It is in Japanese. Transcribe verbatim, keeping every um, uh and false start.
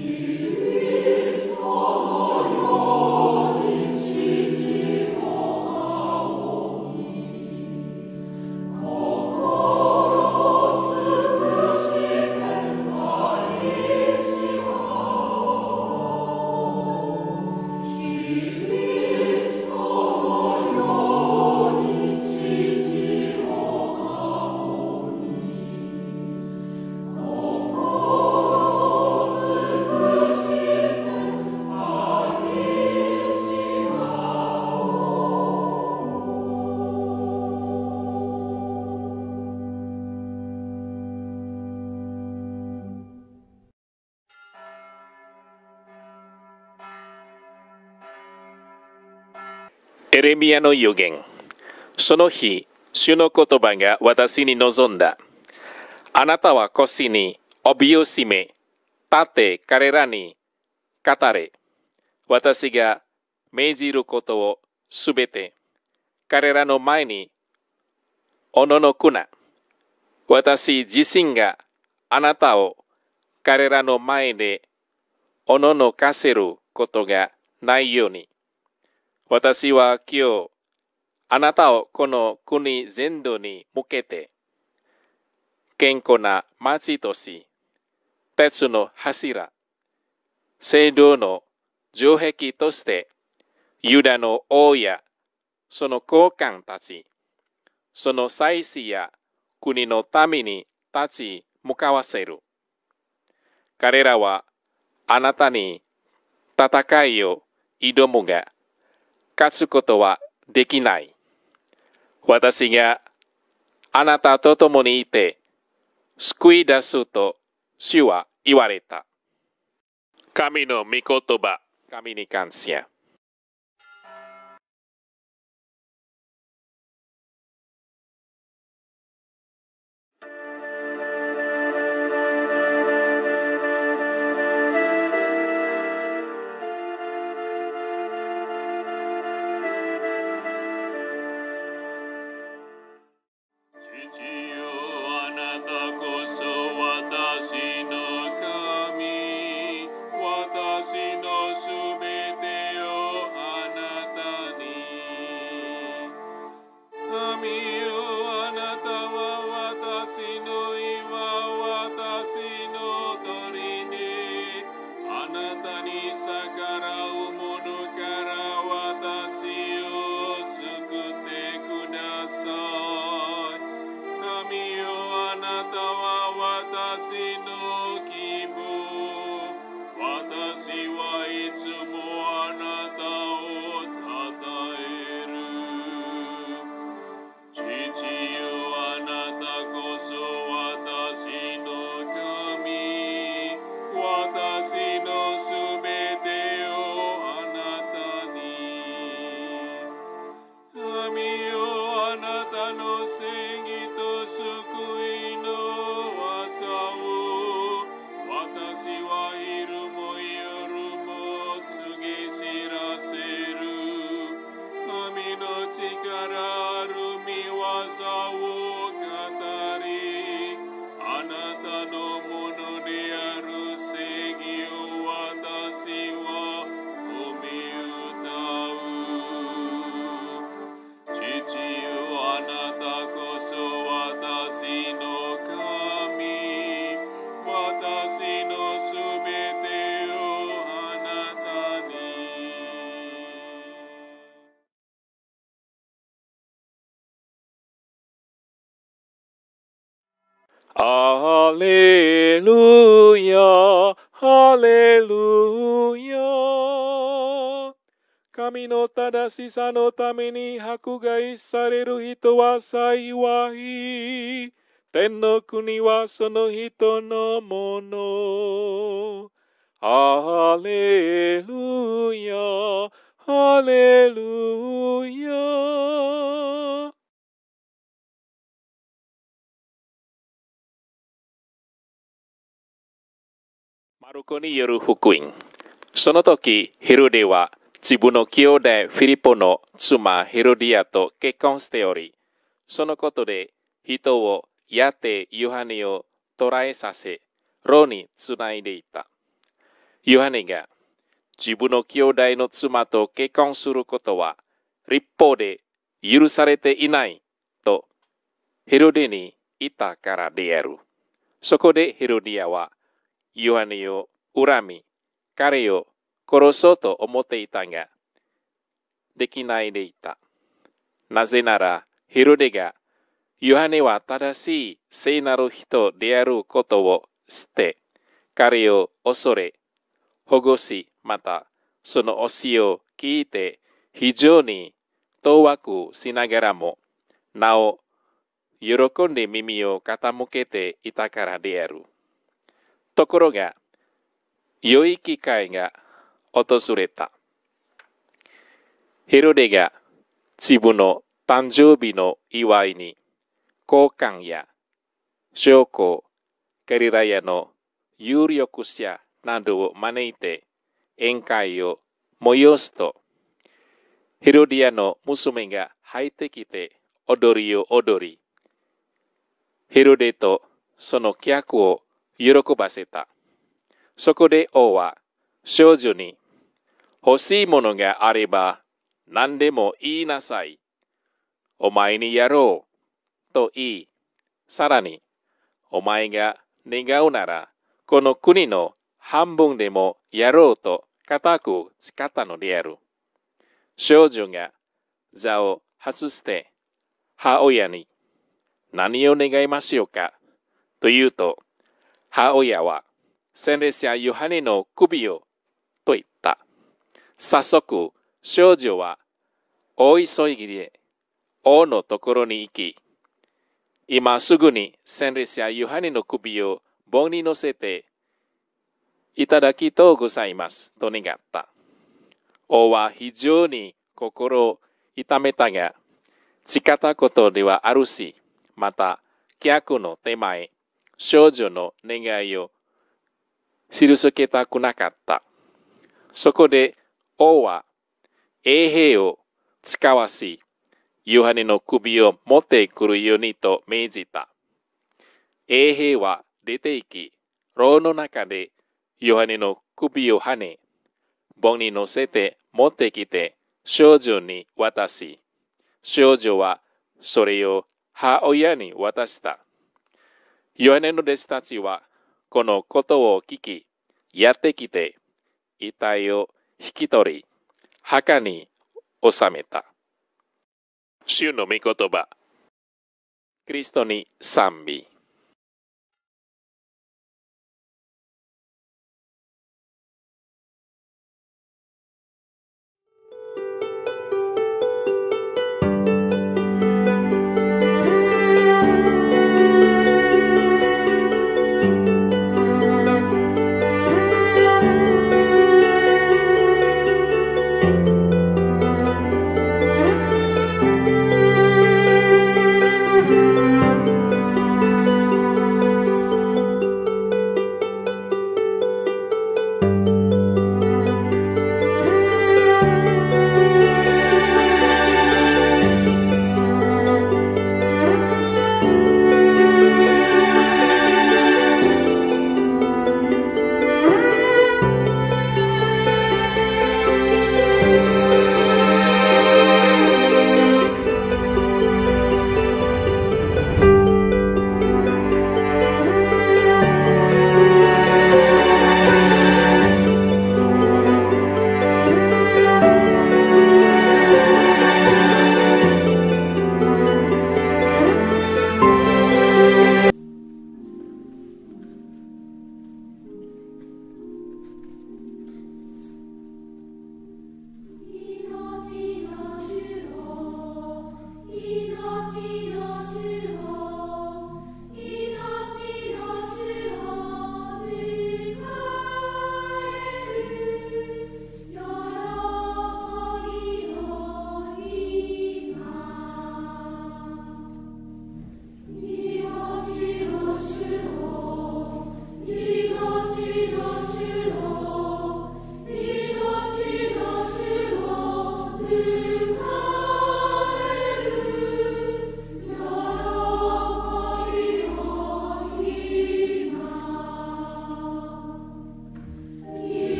エレミヤの預言。その日、主の言葉が私に臨んだ。あなたは腰に帯を締め、立って彼らに語れ。私が命じることをすべて彼らの前におののくな。私自身があなたを彼らの前でおののかせることがないように。私は今日、あなたをこの国全土に向けて、健康な町とし、鉄の柱、聖堂の城壁として、ユダの王やその高官たち、その祭司や国のために立ち向かわせる。彼らはあなたに戦いを挑むが、勝つことはできない。私があなたと共にいて救い出すと主は言われた。神の御言葉、神に感謝。ハレルヤ、ハレルヤ。神の正しさのために迫害される人は幸い。天の国はその人のもの。ハレルヤ、ハレルヤ。マルコによる福音。その時、ヘロデは自分の兄弟フィリポの妻ヘロディアと結婚しており、そのことで人をやってヨハネを捕らえさせ、牢につないでいた。 ヨハネが自分の兄弟の妻と結婚することは立法で許されていないとヘロデに言ったからである。そこでヘロディアはヨハネを恨み、彼を殺そうと思っていたが、できないでいた。なぜならヘロデがヨハネは正しい聖なる人であることを知って、彼を恐れ、保護し、またその教えを聞いて非常に当惑しながらも、なお喜んで耳を傾けていたからである。ところが、良い機会が訪れた。ヘロデが自分の誕生日の祝いに、高官や将校、ガリラヤの有力者などを招いて宴会を催すと、ヘロディアの娘が入ってきて踊りを踊り、ヘロデとその客を喜ばせた。そこで王は少女に、欲しいものがあれば何でも言いなさい。お前にやろう。と言い、さらに、お前が願うなら、この国の半分でもやろうと固く誓ったのである。少女が座を外して母親に何を願いましょうかと言うと、母親は洗礼者ヨハネの首をと言った。早速少女は大急ぎで王のところに行き、今すぐに洗礼者ヨハネの首を棒に乗せていただきとうございますと願った。王は非常に心を痛めたが、誓ったことではあるし、また客の手前、少女の願いを退けたくなかった。そこで王は衛兵を使わし、ヨハネの首を持ってくるようにと命じた。衛兵は出て行き、牢の中でヨハネの首をはね、棒に乗せて持ってきて少女に渡し、少女はそれを母親に渡した。ヨハネの弟子たちはこのことを聞き、やってきて、遺体を引き取り、墓に納めた。主の御言葉。キリストに賛美。